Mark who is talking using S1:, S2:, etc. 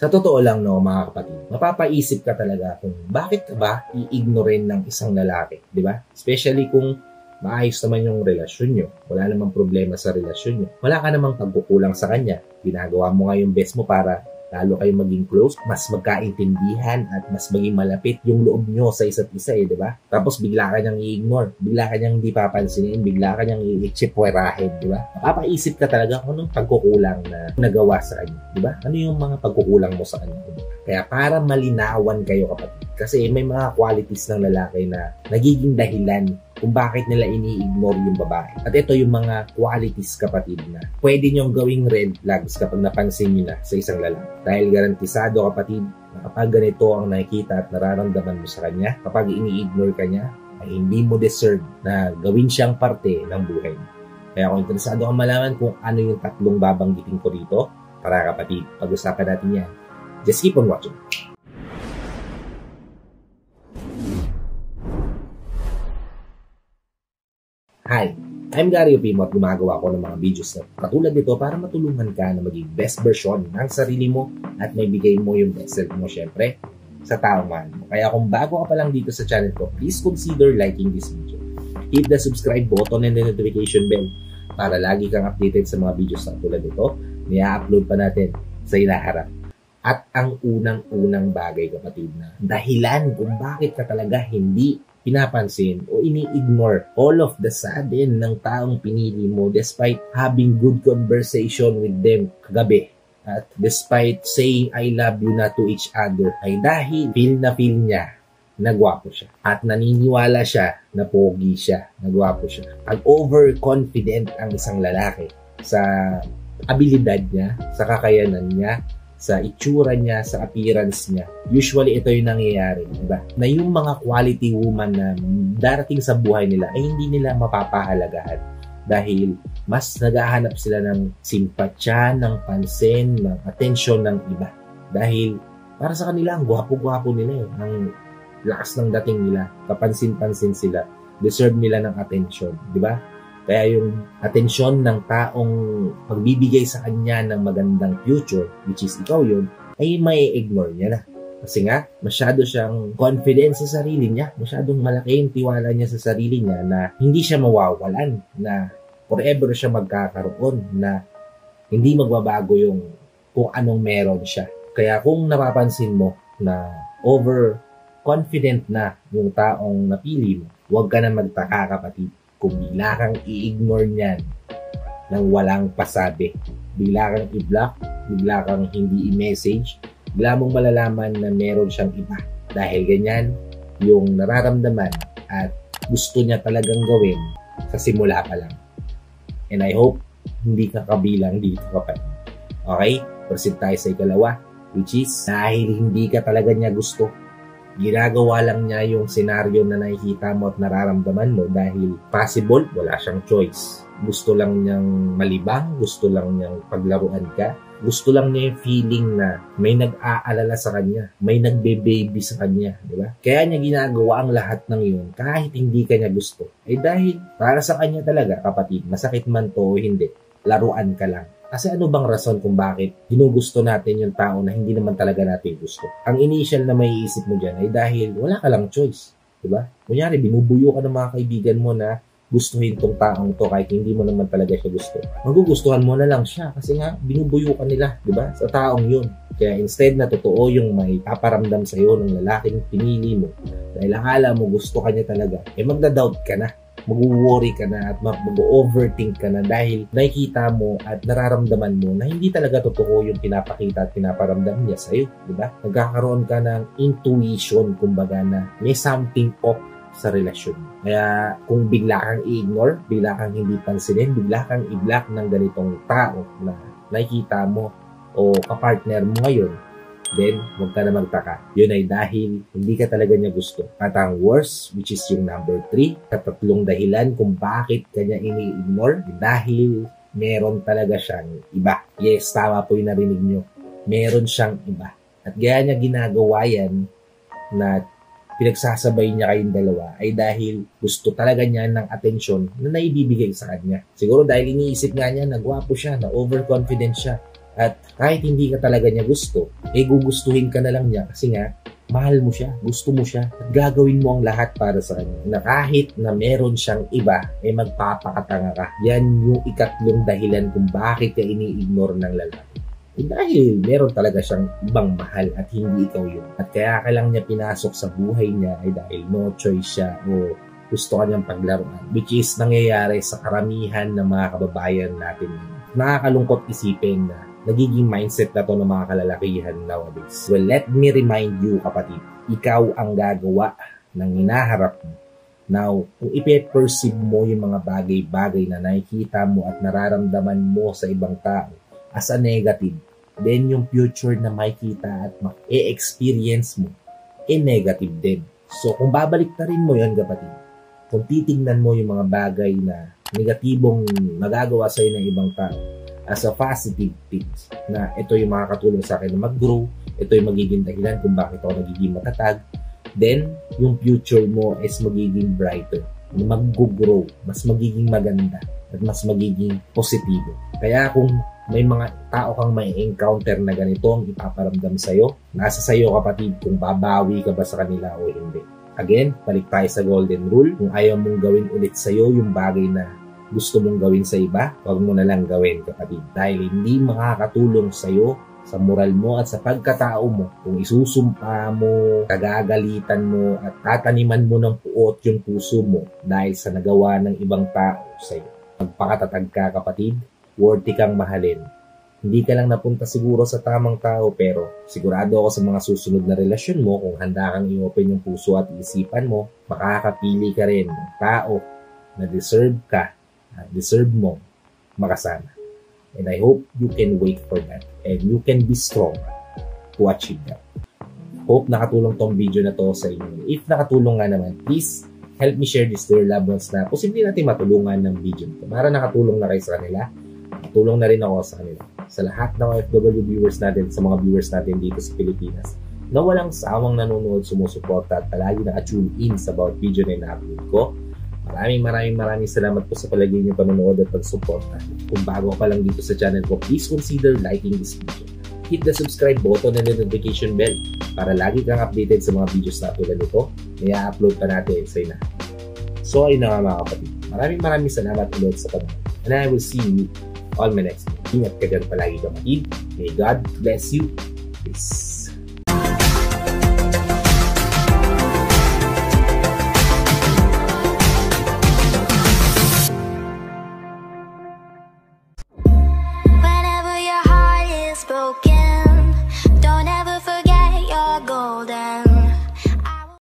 S1: Sa totoo lang, no, mga kapatid, mapapaisip ka talaga kung bakit ka ba i-ignorin ng isang lalaki, di ba? Especially kung maayos naman yung relasyon nyo. Wala namang problema sa relasyon nyo. Wala ka namang pagkukulang sa kanya. Ginagawa mo nga yung best mo para lalo kayo maging close, mas magkaintindihan at mas maging malapit yung loob nyo sa isa't isa di ba? Tapos bigla ka niyang i-ignore, bigla ka niyang hindi papansinin, bigla ka niyang i-chipwerahin, di ba? Mapapaisip ka talaga kung anong pagkukulang na nagawa sa kanya, di ba? Ano yung mga pagkukulang mo sa kanya? Kaya para malinawan kayo kapatid, kasi may mga qualities ng lalaki na nagiging dahilan kung bakit nila ini-ignore yung babae. At ito yung mga qualities kapatid na pwede nyong gawing red flags kapag napansin nyo na sa isang lalaki. Dahil garantisado kapatid na kapag ganito ang nakikita at nararamdaman mo sa kanya, kapag ini-ignore ka niya, ay hindi mo deserve na gawin siyang parte ng buhay mo. Kaya kung interesado kang malaman kung ano yung 3 babanggitin ko dito, para kapatid, pag-usapan natin yan. Just keep on watching. Hi, I'm Gary Opimo at gumagawa ko ng mga videos na katulad nito para matulungan ka na maging best version ng sarili mo at may bigay mo yung best self mo syempre sa taong mahal mo. Kaya kung bago ka pa lang dito sa channel ko, please consider liking this video. Hit the subscribe button and the notification bell para lagi kang updated sa mga videos na tulad nito na i-upload pa natin sa inaharap. At ang unang-unang bagay kapatid na dahilan kung bakit ka talaga hindi pinapansin o ini-ignore all of the sudden ng taong pinili mo despite having good conversation with them kagabi at despite saying I love you na to each other ay dahil feel niya na gwapo siya at naniniwala siya na pogi siya, na gwapo siya. Pag overconfident ang isang lalaki sa abilidad niya, sa kakayanan niya, sa itsura niya, sa appearance niya. Usually, ito yung nangyayari, diba? Na yung mga quality woman na darating sa buhay nila ay hindi nila mapapahalagahan dahil mas naghahanap sila ng simpatsya, ng pansin, ng atensyon ng iba. Dahil para sa kanila, ang gwapo-gwapo nila ang lakas ng dating nila, kapansin-pansin sila, deserve nila ng atensyon, diba? Kaya yung atensyon ng taong pagbibigay sa kanya ng magandang future, which is ikaw yun, ay may ignore niya na. Kasi nga, masyado siyang confident sa sarili niya, masyadong malaki yung tiwala niya sa sarili niya na hindi siya mawawalan, na forever siya magkakaroon, na hindi magbabago yung kung anong meron siya. Kaya kung napapansin mo na overconfident na yung taong napili mo, huwag ka na magtaka kapatid. Kung bigla kang i-ignore niyan nang walang pasabi, bigla kang i-block, bigla kang hindi i-message, bigla mong malalaman na meron siyang iba. Dahil ganyan yung nararamdaman at gusto niya talagang gawin sa simula pa lang. And I hope hindi ka kabilang dito kapatid. Okay? Proceed tayo sa ikalawa, which is dahil hindi ka talaga niya gusto. Ginagawa lang niya yung senaryo na nakikita mo at nararamdaman mo dahil possible, wala siyang choice. Gusto lang niyang malibang, gusto lang niyang paglaruan ka, gusto lang niya yung feeling na may nag-aalala sa kanya, may nagbe-baby sa kanya, di ba? Kaya niya ginagawa ang lahat ng yun kahit hindi ka niya gusto. Dahil para sa kanya talaga, kapatid, masakit man to o hindi, laruan ka lang. Kasi ano bang rason kung bakit ginugusto natin yung tao na hindi naman talaga natin gusto? Ang initial na maiisip mo dyan ay dahil wala ka lang choice. Diba? Kunyari, binubuyo ka ng mga kaibigan mo na gustuhin tong taong to kahit hindi mo naman talaga siya gusto. Magugustuhan mo na lang siya kasi nga binubuyo ka nila, diba? Sa taong yun. Kaya instead na totoo yung may paparamdam sa'yo ng lalaking pinili mo dahil akala mo gusto ka niya talaga, magda-doubt ka na. Mag-worry ka na at mag-overthink ka na dahil nakikita mo at nararamdaman mo na hindi talaga totoo yung pinapakita at pinaparamdam niya sa'yo, di ba? Nagkakaroon ka ng intuition, kumbaga na may something off sa relasyon. Kaya kung bigla kang i-ignore, bigla kang hindi pansinin, bigla kang i-block ng ganitong tao na nakikita mo o kapartner mo ngayon, then huwag ka na magtaka. Yun ay dahil hindi ka talaga niya gusto. At ang worst, which is yung number 3, katatlong dahilan kung bakit kanya ini-ignore, dahil meron talaga siyang iba. Yes, tama po yung narinig nyo. Meron siyang iba. At gaya niya ginagawa yan na pinagsasabay niya kayong dalawa ay dahil gusto talaga niya ng atensyon na naibibigay sa kanya. Siguro dahil iniisip nga niya na gwapo siya, na overconfident siya, at Kahit hindi ka talaga niya gusto, gugustuhin ka na lang niya kasi nga, mahal mo siya, gusto mo siya, at gagawin mo ang lahat para sa kanya. Na kahit na meron siyang iba, magpapakatanga ka. Yan yung ikatlong dahilan kung bakit ka ini-ignore ng lalaki. Dahil meron talaga siyang ibang mahal at hindi ikaw yun. At kaya ka lang niya pinasok sa buhay niya ay dahil no choice siya o gusto ka niyang paglaruan. Which is nangyayari sa karamihan ng mga kababayan natin. Nakakalungkot isipin na nagiging mindset na to ng mga kalalakihan nowadays. Well, let me remind you, kapatid, ikaw ang gagawa ng hinaharap mo. Now, kung ipe-perceive mo yung mga bagay-bagay na nakikita mo at nararamdaman mo sa ibang tao as a negative, then yung future na makikita at ma-experience mo, negative din. So, kung babalik na rin mo yun, kapatid, kung titignan mo yung mga bagay na negatibong nagagawa sa'yo ng ibang tao as a positive things, na ito yung makakatulong sa akin na mag-grow, ito yung magiging dahilan kung bakit ako nagiging matatag, then yung future mo is magiging brighter, mag-grow, mas magiging maganda, at mas magiging positibo. Kaya kung may mga tao kang may encounter na ganito ang ipaparamdam sa'yo, nasa sa'yo, kapatid, kung babawi ka ba sa kanila o hindi. Again, balik tayo sa golden rule. Kung ayaw mong gawin ulit sa'yo yung bagay na gusto mong gawin sa iba, huwag mo na lang gawin, kapatid. Dahil hindi makakatulong sa'yo, sa moral mo at sa pagkatao mo. Kung isusumpa mo, kagagalitan mo, at tataniman mo ng puot yung puso mo dahil sa nagawa ng ibang tao sa'yo. Magpakatatag ka, kapatid. Worthy kang mahalin. Hindi ka lang napunta siguro sa tamang tao, pero sigurado ako sa mga susunod na relasyon mo, kung handa kang i-open yung puso at isipan mo, makakapili ka rin ng tao na deserve ka at deserve mo makasama. And I hope you can wait for that and you can be strong to achieve that. Hope nakatulong tong video na to sa inyo. If nakatulong nga naman, please help me share this to your loved ones na posible natin matulungan ng video nito. Para nakatulong na kayo sa kanila, matulong na rin ako sa kanila. Sa lahat ng OFW viewers natin, sa mga viewers natin dito sa Pilipinas, na walang sawang nanonood, sumusuporta at palagi naka-tune in sa bawat video na ina-upload ko. Maraming salamat po sa palagi niyo panonood at pagsuporta. Kung bago ka lang dito sa channel ko, please consider liking this video. Hit the subscribe button and the notification bell para lagi kang updated sa mga videos na tulad nito na i-upload pa natin sa ina. So ayun na nga mga kapatid. Maraming salamat ulit sa panonood. And I will see you on my next video. Ingat ka dyan palagi, kapatid. May God bless you. Peace.
S2: Whenever your heart is broken, don't ever forget your golden